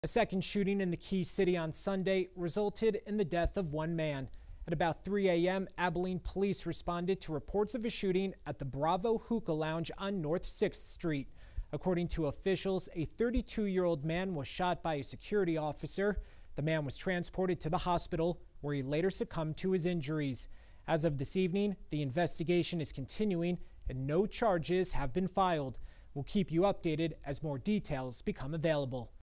A second shooting in the Key City on Sunday resulted in the death of one man. At about 3 a.m., Abilene police responded to reports of a shooting at the Bravo Hookah Lounge on North 6th Street. According to officials, a 32-year-old man was shot by a security officer. The man was transported to the hospital, where he later succumbed to his injuries. As of this evening, the investigation is continuing and no charges have been filed. We'll keep you updated as more details become available.